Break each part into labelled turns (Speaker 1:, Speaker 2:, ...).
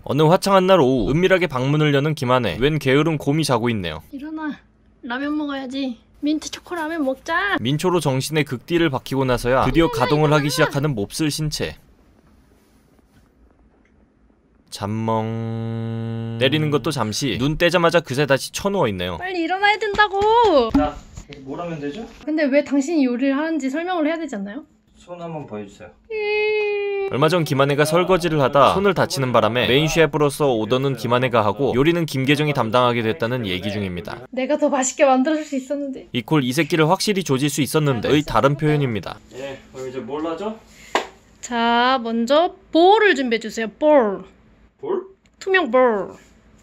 Speaker 1: 어느 화창한 날 오후 은밀하게 방문을 여는 김한혜. 웬 게으른 곰이 자고 있네요.
Speaker 2: 일어나. 라면 먹어야지. 민트 초코 라면 먹자.
Speaker 1: 민초로 정신에 극딜을 박히고 나서야 드디어 가동을 하기 시작하는 몹쓸 신체. 잠멍... 때리는 것도 잠시, 눈 떼자마자 그새 다시 쳐누워있네요.
Speaker 2: 빨리 일어나야 된다고.
Speaker 3: 자, 뭘 하면 되죠?
Speaker 2: 근데 왜 당신이 요리를 하는지 설명을 해야 되지 않나요?
Speaker 3: 손 한번 보여주세요.
Speaker 1: 얼마 전 김한혜가 설거지를 하다 손을 다치는 바람에 메인 셰프로서 오더는 김한혜가 하고 요리는 김계정이 담당하게 됐다는 얘기 중입니다.
Speaker 2: 내가 더 맛있게 만들어줄 수 있었는데.
Speaker 1: 이콜 이 새끼를 확실히 조질 수 있었는데의 다른 표현입니다.
Speaker 3: 예, 그럼 이제 뭘 하죠?
Speaker 2: 자, 먼저 볼을 준비해주세요. 볼.
Speaker 3: 볼?
Speaker 2: 투명 볼.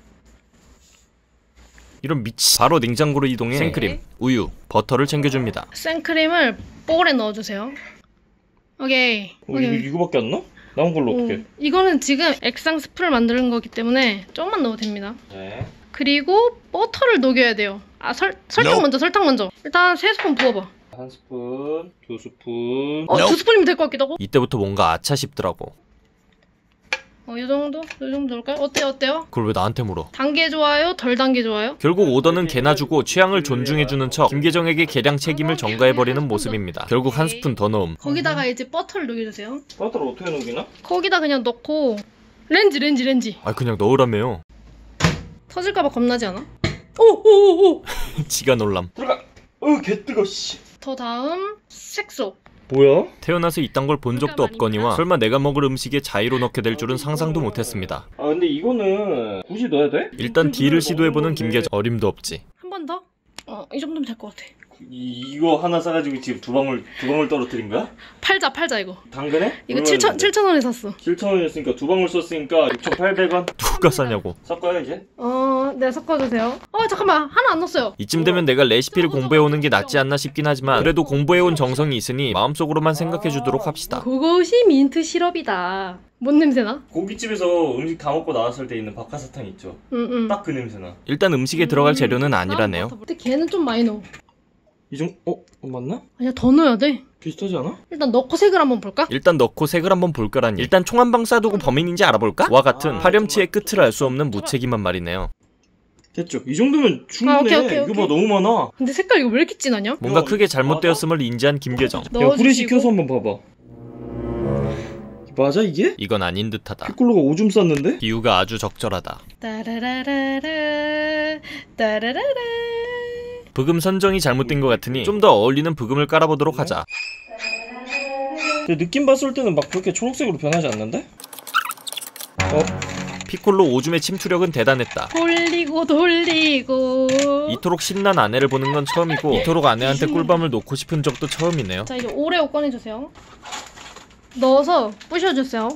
Speaker 1: 이런 미치. 바로 냉장고로 이동해 생크림, 우유, 버터를 챙겨줍니다.
Speaker 2: 생크림을 볼에 넣어주세요. 오케이.
Speaker 3: 이거밖에 안 넣어? 남은 걸로 어떻게?
Speaker 2: 이거는 지금 액상 스프를 만드는 거기 때문에 조금만 넣어도 됩니다.
Speaker 3: 네.
Speaker 2: 그리고 버터를 녹여야 돼요. 아, 설탕 먼저, 설탕 먼저. 일단 3스푼 부어봐.
Speaker 3: 1스푼, 2스푼.
Speaker 2: 2스푼이면 될 것 같기도 하고.
Speaker 1: 이때부터 뭔가 아차 싶더라고.
Speaker 2: 이 정도? 이 정도 넣을까요? 어때요?
Speaker 1: 그걸 왜 나한테 물어?
Speaker 2: 단 게 좋아요? 덜 단 게 좋아요?
Speaker 1: 결국 오더는 개나 주고 취향을 존중해주는 척 김계정에게 계량 책임을 전가해버리는 모습입니다. 결국 1스푼 더 넣음.
Speaker 2: 거기다가 이제 버터를 녹여주세요.
Speaker 3: 버터를 어떻게 녹이나?
Speaker 2: 거기다 그냥 넣고 렌지.
Speaker 1: 아 그냥 넣으라며요.
Speaker 2: 터질까봐 겁나지 않아? 오!
Speaker 1: 지가 놀람.
Speaker 3: 들어가! 개 뜨거, 씨.
Speaker 2: 더 다음 색소.
Speaker 3: 뭐야?
Speaker 1: 태어나서 이딴 걸 본 적도 없거니와 설마 내가 먹을 음식에 자의로 넣게 될 줄은 상상도 못했습니다.
Speaker 3: 아, 근데 이거는 굳이 넣어야 돼?
Speaker 1: 일단 D를 시도해보는 김계정. 어림도 없지.
Speaker 2: 한 번 더? 이 정도면 될 것 같아.
Speaker 3: 이거 하나 싸가지고 지금 두 방울 떨어뜨린 거야?
Speaker 2: 팔자 이거.
Speaker 3: 당근에?
Speaker 2: 이거 7,000원에 샀어.
Speaker 3: 7,000원이었으니까 두 방울 썼으니까 6,800원.
Speaker 1: 누가 사냐고.
Speaker 3: 섞어요 이제?
Speaker 2: 네, 섞어주세요. 잠깐만, 하나 안 넣었어요.
Speaker 1: 이쯤 되면 내가 레시피를 공부해오는 게 낫지 않나 싶긴 하지만 그래도 공부해온 정성이 있으니 마음속으로만 생각해주도록 합시다.
Speaker 2: 그것이 민트 시럽이다. 뭔 냄새나?
Speaker 3: 고깃집에서 음식 다 먹고 나왔을 때 있는 박하사탕 있죠? 딱 그 냄새나.
Speaker 1: 일단 음식에 들어갈 재료는 아니라네요.
Speaker 2: 근데 걔는 좀 많이 넣어.
Speaker 3: 이 정도? 맞나?
Speaker 2: 아니야, 더 넣어야 돼.
Speaker 3: 비슷하지 않아?
Speaker 2: 일단 넣고 색을 한번 볼까?
Speaker 1: 일단 넣고 색을 한번 볼 거라니. 일단 총 한 방 쏴두고 범인인지 알아볼까? 와 같은 파렴치의 끝을 알 수 없는 무책임한 말이네요.
Speaker 3: 됐죠? 이 정도면 충분해.
Speaker 2: 오케이.
Speaker 3: 이거 봐, 너무 많아.
Speaker 2: 근데 색깔 이거 왜 이렇게 진하냐?
Speaker 1: 뭔가 크게 잘못되었음을 인지한 김계정.
Speaker 3: 야, 불에 식혀서 한번 봐봐. 맞아 이게?
Speaker 1: 이건 아닌 듯하다.
Speaker 3: 피콜로가 오줌 쌌는데?
Speaker 1: 비유가 아주 적절하다.
Speaker 2: 따라라라.
Speaker 1: 브금 선정이 잘못된 것 같으니 좀 더 어울리는 브금을 깔아보도록 하자.
Speaker 3: 근데 느낌 봤을 때는 막 그렇게 초록색으로 변하지 않는데?
Speaker 1: 피콜로 오줌의 침투력은 대단했다.
Speaker 2: 돌리고
Speaker 1: 이토록 신난 아내를 보는 건 처음이고 이토록 아내한테 꿀밤을 놓고 싶은 적도 처음이네요.
Speaker 2: 자, 이제 오레오 꺼내주세요. 넣어서 부셔주세요.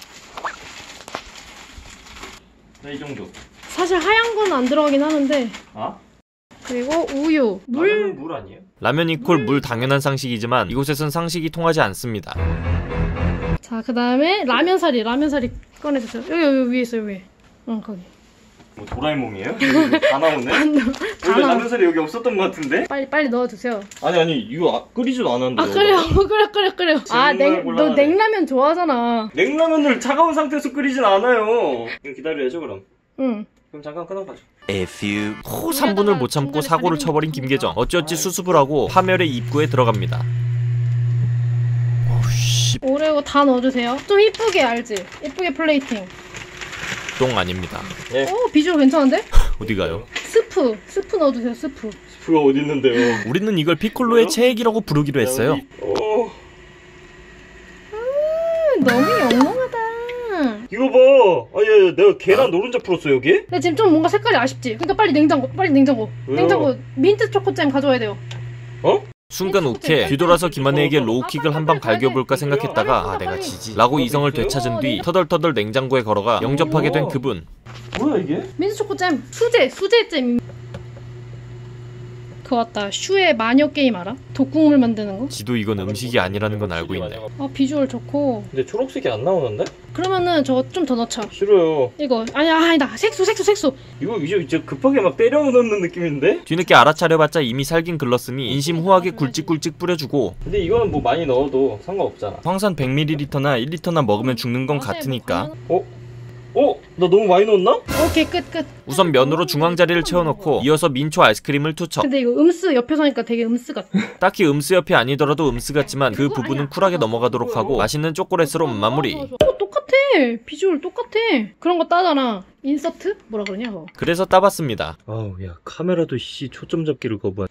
Speaker 3: 네, 이 정도.
Speaker 2: 사실 하얀 건 안 들어가긴 하는데. 그리고 우유, 물.
Speaker 3: 물 아니에요?
Speaker 1: 라면 이콜 물 당연한 상식이지만 이곳에선 상식이 통하지 않습니다.
Speaker 2: 자, 그 다음에 라면사리 꺼내주세요. 여기 위에 있어요, 위에. 거기.
Speaker 3: 뭐 도라에몽이에요? 다 나오네?
Speaker 2: 다
Speaker 3: 원래
Speaker 2: 나와.
Speaker 3: 라면살이 여기 없었던 것 같은데?
Speaker 2: 빨리 넣어주세요.
Speaker 3: 아니 이거 끓이지도 않았는데.
Speaker 2: 끓여. 너 냉라면 좋아하잖아.
Speaker 3: 냉라면을 차가운 상태에서 끓이진 않아요. 이거 기다려야죠 그럼.
Speaker 2: 응.
Speaker 3: 그럼 잠깐 끊어가죠.
Speaker 1: 호 3분을 못 참고 사고를 쳐버린 김계정. 어찌어찌 수습을 하고 파멸의 입구에 들어갑니다.
Speaker 2: 오레오 다 넣어주세요. 좀 이쁘게 알지? 이쁘게 플레이팅.
Speaker 1: 똥 아닙니다.
Speaker 2: 비주얼 괜찮은데?
Speaker 1: 어디가요?
Speaker 2: 스프 넣어주세요. 스프.
Speaker 3: 스프가 어디 있는데요?
Speaker 1: 우리는 이걸 피콜로의 체액이라고 부르기로 했어요.
Speaker 2: 너무 영롱하다.
Speaker 3: 이거 봐. 내가 계란 노른자 풀었어 여기?
Speaker 2: 근데 지금 좀 뭔가 색깔이 아쉽지? 그러니까 빨리 냉장고.
Speaker 3: 왜요?
Speaker 2: 냉장고 민트 초코잼 가져와야 돼요.
Speaker 1: 순간 욱해 뒤돌아서 김한혜에게 로우킥을 한 방 갈겨볼까 생각했다가 내가 지지 라고 이성을 되찾은 뒤 터덜터덜 냉장고에 걸어가 영접하게 된 그분.
Speaker 3: 뭐야 이게?
Speaker 2: 민트 초코잼. 수제잼. 그거 같다. 슈의 마녀 게임 알아? 독국물 만드는 거?
Speaker 1: 지도 이건 음식이 아니라는 건 알고 있네.
Speaker 2: 비주얼 좋고.
Speaker 3: 근데 초록색이 안 나오는데?
Speaker 2: 그러면은 저거 좀 더 넣자.
Speaker 3: 싫어요.
Speaker 2: 이거 아니다. 색소.
Speaker 3: 이거 이제 급하게 막 때려 넣는 느낌인데?
Speaker 1: 뒤늦게 알아차려봤자 이미 살긴 글렀으니 인심 후하게 굵직굵직 뿌려주고.
Speaker 3: 근데 이거는 뭐 많이 넣어도 상관없잖아.
Speaker 1: 황산 100ml나 1리터나 먹으면 죽는 건 같으니까.
Speaker 3: 나 너무 많이 넣었나?
Speaker 2: 오케이 끝.
Speaker 1: 우선 면으로 중앙 자리를 채워놓고 이어서 민초 아이스크림을 투척.
Speaker 2: 근데 이거 음스 옆에서 하니까 되게 음스 같아.
Speaker 1: 딱히 음스 옆이 아니더라도 음스 같지만 그 부분은 쿨하게 넘어가도록 하고 맛있는 초콜릿으로 마무리.
Speaker 2: 똑같아. 비주얼 똑같아. 그런 거 따잖아. 인서트? 뭐라 그러냐 그거.
Speaker 1: 그래서 따봤습니다.
Speaker 3: 아우 야 카메라도 초점 잡기를 거부하.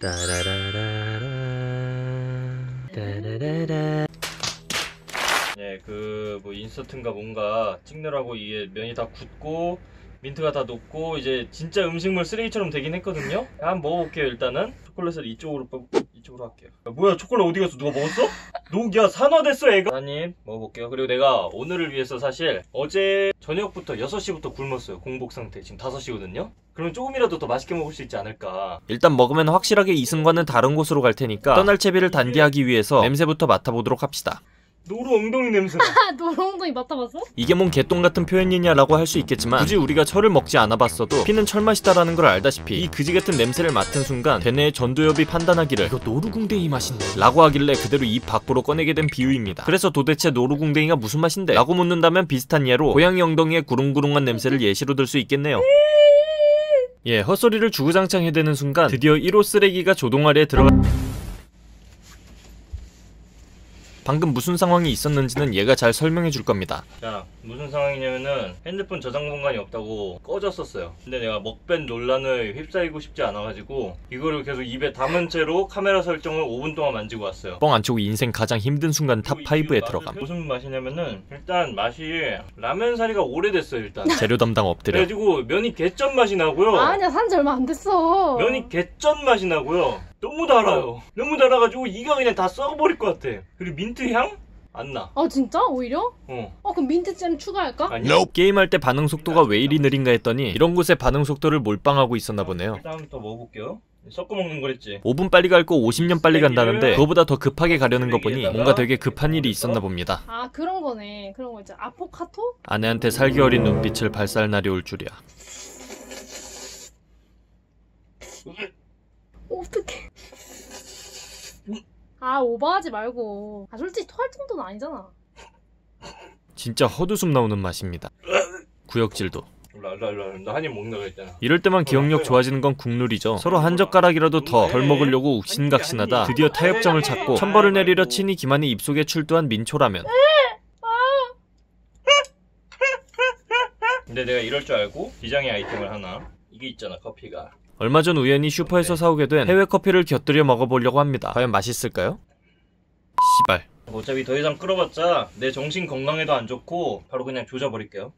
Speaker 3: 네, 뭐 인서트인가 뭔가 찍느라고 이게 면이 다 굳고 민트가 다 녹고 이제 진짜 음식물 쓰레기처럼 되긴 했거든요. 한번 먹어볼게요. 일단은 초콜릿을 이쪽으로 할게요. 야, 뭐야 초콜릿 어디 갔어? 누가 먹었어? 녹이야 산화됐어 애가. 하나님 먹어볼게요. 그리고 내가 오늘을 위해서 사실 어제 저녁부터 6시부터 굶었어요. 공복 상태. 지금 5시거든요. 그러면 조금이라도 더 맛있게 먹을 수 있지 않을까.
Speaker 1: 일단 먹으면 확실하게 이승과는 다른 곳으로 갈 테니까 떠날 채비를 단디하기 위해서 냄새부터 맡아보도록 합시다.
Speaker 3: 노루 엉덩이 냄새.
Speaker 2: 노롱덩이 맡아봤어?
Speaker 1: 이게 뭔 개똥 같은 표현이냐라고 할 수 있겠지만 굳이 우리가 철을 먹지 않아봤어도 피는 철맛이다라는 걸 알다시피 이 그지 같은 냄새를 맡은 순간 대뇌의 전두엽이 판단하기를 이거 노루궁뎅이 맛인데 라고 하길래 그대로 입 밖으로 꺼내게 된 비유입니다. 그래서 도대체 노루궁뎅이가 무슨 맛인데? 라고 묻는다면 비슷한 예로 고양이 엉덩이의 구릉구릉한 냄새를 예시로 들 수 있겠네요. 예, 헛소리를 주구장창 해대는 순간 드디어 1호 쓰레기가 조동아리에 들어가. 방금 무슨 상황이 있었는지는 얘가 잘 설명해 줄 겁니다.
Speaker 3: 자, 무슨 상황이냐면은 핸드폰 저장 공간이 없다고 꺼졌었어요. 근데 내가 먹밴 논란을 휩싸이고 싶지 않아가지고 이거를 계속 입에 담은 채로 카메라 설정을 5분 동안 만지고 왔어요.
Speaker 1: 뻥 안 치고 인생 가장 힘든 순간 탑5에 들어감.
Speaker 3: 무슨 맛이냐면은 일단 맛이 라면 사리가 오래됐어요. 일단
Speaker 1: 재료 담당 엎드려.
Speaker 3: 그래가지고 면이 개쩐 맛이 나고요.
Speaker 2: 아니야 산지 얼마 안 됐어.
Speaker 3: 면이 개쩐 맛이 나고요. 너무 달아요. 너무 달아가지고 이가 그냥 다 썩어버릴 것 같아. 그리고 민트 향? 안 나.
Speaker 2: 아 진짜? 오히려? 그럼 민트잼 추가할까?
Speaker 3: 아니.
Speaker 1: 게임할 때 반응 속도가 왜 이리 느린가 했더니 이런 곳에 반응 속도를 몰빵하고 있었나 보네요.
Speaker 3: 다음부터 먹어볼게요. 섞어 먹는 거랬지.
Speaker 1: 5분 빨리 갈 거 50년 빨리 간다는데 그거보다 더 급하게 가려는 거 보니 뭔가 되게 급한 일이 있었나 봅니다.
Speaker 2: 아 그런 거네. 그런 거 있잖아. 아포카토?
Speaker 1: 아내한테 살기 어린 눈빛을 발살 날이 올 줄이야.
Speaker 2: 어떡해. 아 오버하지 말고. 아 솔직히 토할 정도는 아니잖아.
Speaker 1: 진짜 헛웃음 나오는 맛입니다. 구역질도.
Speaker 3: 나 한 입 먹는다고 했잖아.
Speaker 1: 이럴 때만 기억력 좋아지는 건 국룰이죠. 서로 한 젓가락이라도 더 덜 먹으려고 욱신각신하다 드디어 타협점을 찾고 천벌을 내리려 친히 기만의 입속에 출두한 민초라면.
Speaker 3: 근데 내가 이럴 줄 알고 비장의 아이템을 하나. 이게 있잖아 커피가.
Speaker 1: 얼마 전 우연히 슈퍼에서 사오게 된 해외 커피를 곁들여 먹어보려고 합니다. 과연 맛있을까요? 씨발.
Speaker 3: 어차피 더 이상 끓여봤자 내 정신 건강에도 안 좋고 바로 그냥 조져버릴게요.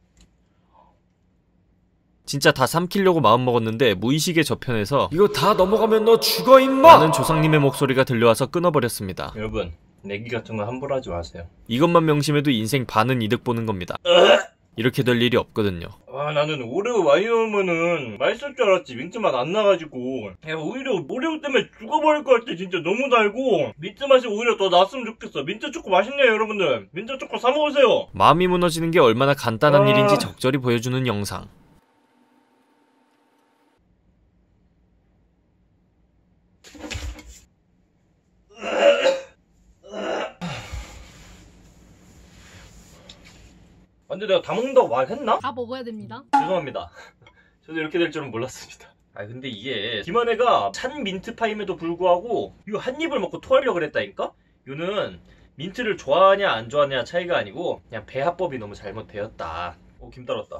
Speaker 1: 진짜 다 삼키려고 마음먹었는데 무의식의 저편에서 이거 다 넘어가면 너 죽어 임마! 라는 조상님의 목소리가 들려와서 끊어버렸습니다.
Speaker 3: 여러분 내기 같은 거 함부로 하지 마세요.
Speaker 1: 이것만 명심해도 인생 반은 이득 보는 겁니다. 이렇게 될 일이 없거든요.
Speaker 3: 아 나는 오레오 많이 넣으면은 맛있을 줄 알았지. 민트 맛 안 나가지고. 야 오히려 오레오 때문에 죽어버릴 것 같아. 진짜 너무 달고 민트 맛이 오히려 더 났으면 좋겠어. 민트 초코 맛있네요 여러분들. 민트 초코 사 먹으세요.
Speaker 1: 마음이 무너지는 게 얼마나 간단한 일인지 적절히 보여주는 영상.
Speaker 3: 근데 내가 다 먹는다고 말했나?
Speaker 2: 다 먹어야 됩니다.
Speaker 3: 죄송합니다. 저도 이렇게 될 줄은 몰랐습니다. 아 근데 이게 김한혜가 찬 민트파임에도 불구하고 이거 한 입을 먹고 토하려고 그랬다니까? 이거는 민트를 좋아하냐 안 좋아하냐 차이가 아니고 그냥 배합법이 너무 잘못되었다. 김 떨었다.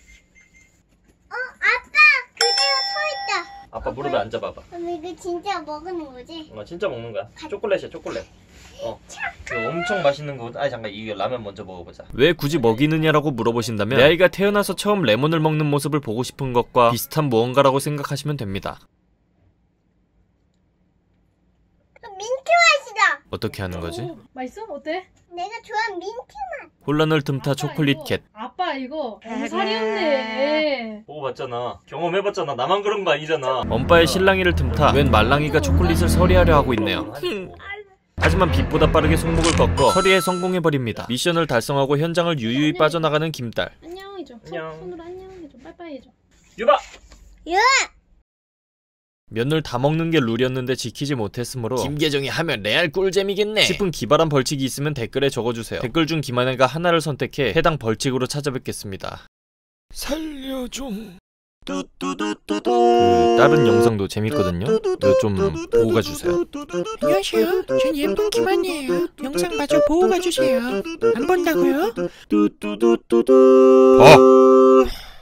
Speaker 4: 아빠! 그대로 서있다.
Speaker 3: 아빠 무릎에 앉아봐봐.
Speaker 4: 그럼 이거 진짜 먹는 거지?
Speaker 3: 진짜 먹는 거야. 초콜릿이야 초콜릿. 이거 엄청 맛있는 거. 잠깐 이거 라면 먼저 먹어보자.
Speaker 1: 왜 굳이 먹이느냐라고 물어보신다면 내 아이가 태어나서 처음 레몬을 먹는 모습을 보고 싶은 것과 비슷한 무언가라고 생각하시면 됩니다.
Speaker 4: 민트 맛이다.
Speaker 1: 어떻게 하는 거지?
Speaker 2: 맛있어? 어때?
Speaker 4: 내가 좋아하는 민트 맛.
Speaker 1: 혼란을 틈타 초콜릿 겟.
Speaker 2: 아빠 이거 살이었네.
Speaker 3: 먹어봤잖아. 경험해봤잖아. 나만 그런 거 아니잖아.
Speaker 1: 엄빠의 실랑이를 틈타 웬 말랑이가 초콜릿을 서리하려 하고 있네요. 하지만 빛보다 빠르게 손목을 꺾어 처리에 성공해버립니다. 미션을 달성하고 현장을 유유히 빠져나가는 김딸.
Speaker 2: 안녕해줘.
Speaker 3: 안녕.
Speaker 2: 손으로 안녕해줘. 빠이빠이 해줘.
Speaker 3: 유바!
Speaker 1: 면을 다 먹는 게 룰이었는데 지키지 못했으므로 김계정이 하면 레알 꿀잼이겠네 싶은 기발한 벌칙이 있으면 댓글에 적어주세요. 댓글 중 김한혜가 하나를 선택해 해당 벌칙으로 찾아뵙겠습니다. 살려줘. 다른 영상도 재밌거든요. 이거 좀 보고 가주세요.
Speaker 5: 안녕하세요. 전 예쁜 김한이에요. 영상 마저 보고 가주세요. 안 본다고요?
Speaker 1: 봐.